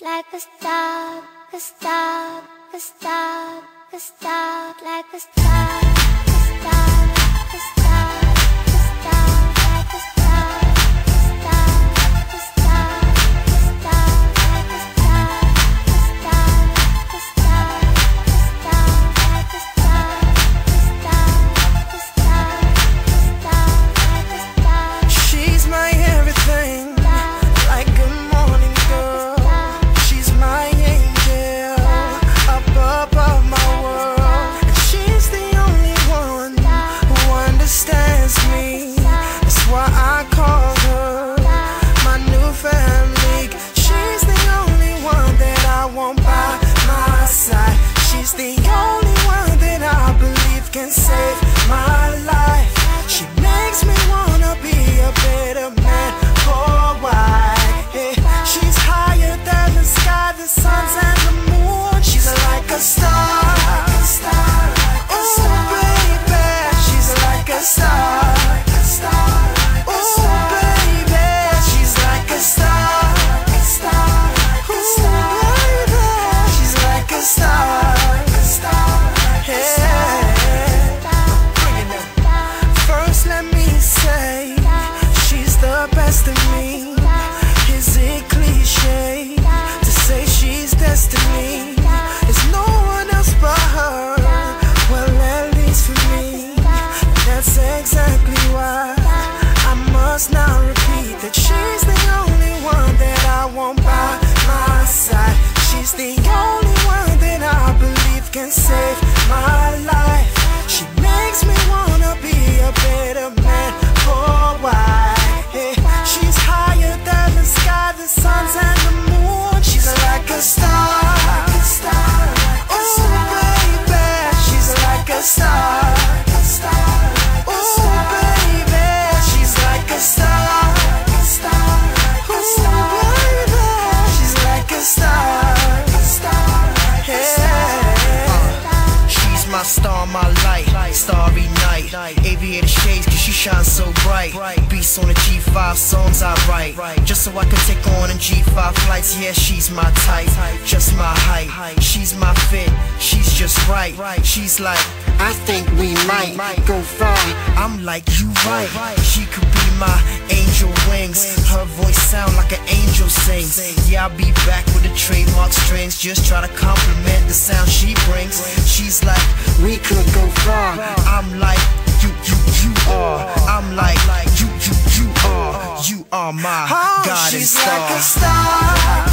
like a star, a star, a star, a star, like a star, a star, a star, a star, like a star, a star, a star, a star, like a star, a star, a star, a star, like a star, a star, a star, a star, like a star. She's my everything, like a morning girl. She's my angel, up above my world. And she's the only one who understands me. That's why I call her my new family. She's the only one that I want by my side. She's the only one that I believe can save my life. She makes me wanna be a better man. Oh, why? Hey, she's higher than the sky, the suns and the moon. She's like a star. Oh, baby, she's like a star. Oh, baby, she's like a star. Oh, baby, she's like a star. Hey, first let me say, she's the best of me. Is it cliche to say she's destiny? There's no one else but her. Well, at least for me, that's exactly why I must not repeat that she's the only one that I want by my side. She's the only one that I believe can save my life. She makes me wanna be a better man. For why? Hey, she's higher than the sky, the suns and the moon. She's like a star. Oh, baby, she's like a star. Oh, baby, she's like a star. Oh, baby, she's like a star. Hey, she's my star, my light, starry night. Aviator shades cause she shines so bright. Beats on the G5 songs I write, just so I can take on in G5 flights. Yeah, she's my type, just my height. She's my fit, she's just right. She's like, I think we might go far. I'm like, you right. She could be my angel wings. Her voice sound like an angel sings. Yeah, I'll be back with the trademark strings. Just try to compliment the sound she brings. She's like, we could go far. I'm like, you are. I'm like, you are. You are my goddess star. She's like a star.